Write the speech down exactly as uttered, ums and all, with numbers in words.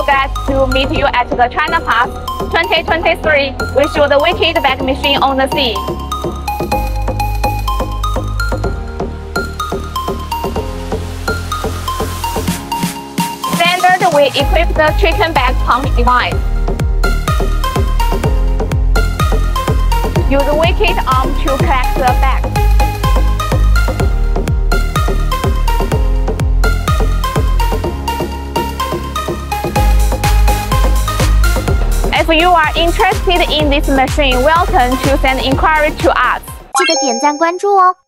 so glad to meet you at the China Pass twenty twenty-three. We show the wicket bag machine on the sea. Standard, we equip the chicken bag pump device. Use the wicket arm to collect the bag. If you are interested in this machine, welcome to send inquiry to us. 记得点赞关注哦。